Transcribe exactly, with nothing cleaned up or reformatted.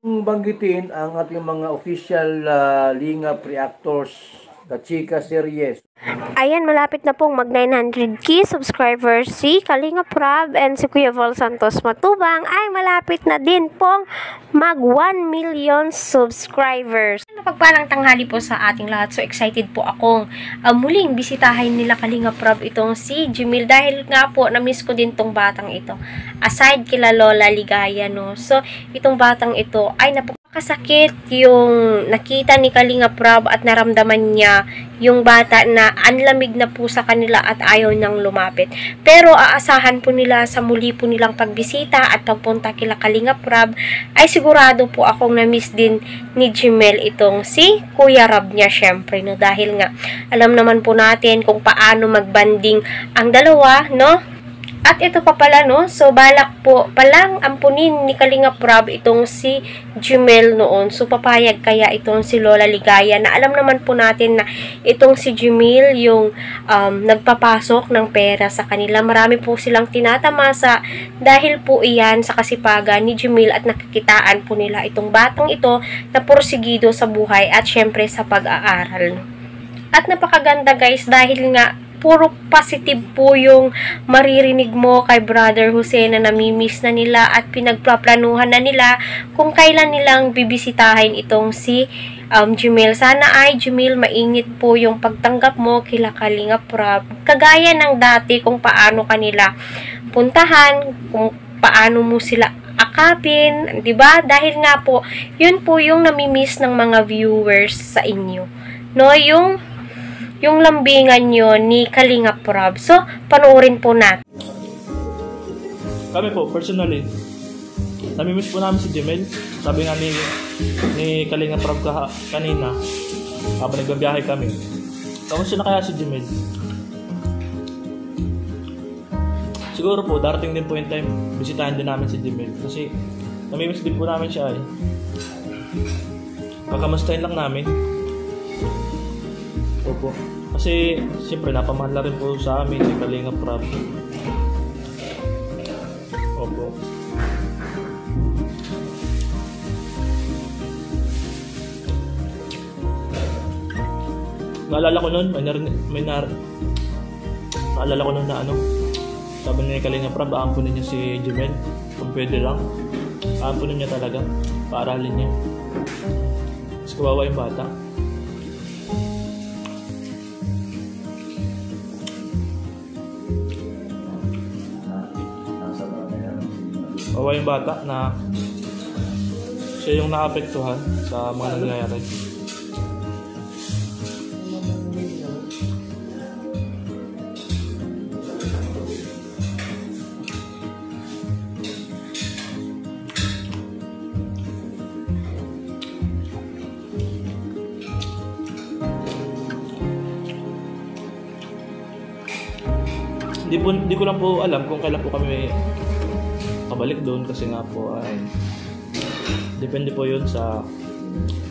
Banggitin ang ating mga official uh, Lingap reactors, Kachika series. Ayan, malapit na pong mag nine hundred k subscribers si Kalinga Prab and si Kuya Vol Santos Matubang ay malapit na din pong mag one million subscribers. Napagpalang tanghali po sa ating lahat. So excited po akong uh, muling bisitahin nila Kalinga Prab itong si Jemel dahil nga po na-miss ko din tong batang ito. Aside kila Lola Ligaya, no. So itong batang ito ay napag kasakit yung nakita ni Kalinga Prab at naramdaman niya yung bata na anlamig na po sa kanila at ayaw niyang lumapit. Pero aasahan po nila sa muli po nilang pagbisita at pagpunta kila Kalinga Prab ay sigurado po akong na-miss din ni Jemel itong si Kuya Rab niya syempre, no, dahil nga alam naman po natin kung paano magbanding ang dalawa, no. At ito pa pala, no, so balak po palang ampunin ni Kalinga Prab itong si Jemel noon. So papayag kaya itong si Lola Ligaya na alam naman po natin na itong si Jemel yung um, nagpapasok ng pera sa kanila. Marami po silang tinatamasa dahil po iyan sa kasipagan ni Jemel at nakikitaan po nila itong batang ito na porsigido sa buhay at syempre sa pag-aaral. At napakaganda guys dahil nga puro positive po yung maririnig mo kay Brother Jose na namimiss na nila at pinagplaplanuhan na nila kung kailan nilang bibisitahin itong si um, Jemel. Sana ay Jemel mainit po yung pagtanggap mo kila Kalinga Prab. Kagaya ng dati kung paano kanila puntahan, kung paano mo sila akapin, 'di ba? Dahil nga po, yun po yung namimiss ng mga viewers sa inyo. No, yung yung lambingan nyo ni Kalinga Prab. So, panoorin po natin. Kami po, personally, namimiss po namin si Jemel. Sabi nga ni, ni Kalinga Prab ka, kanina, habang nagbabiyahe kami. Kamusta na kaya si Jemel? Siguro po, darating din po yung time, bisitahin din namin si Jemel. Kasi, namimiss din po namin siya eh. Kakamustahin lang namin. Opo. Kasi, siyempre, napamahal na rin po sa amin si Kalinga Prab. Opo. Naalala ko nun, may nar... May nar... Naalala ko nun na ano, sabi ni Kalinga Prab, aampunin niya si Jemel. Kung pwede lang. Aampunin niya talaga. Paaralin niya. Mas kawawa yung bata. Kawawa yung bata na siya yung naapektuhan sa mga nangyayari. Hindi po, hindi ko lang po alam kung kailan po kami kabalik doon kasi nga po ay depende po yun sa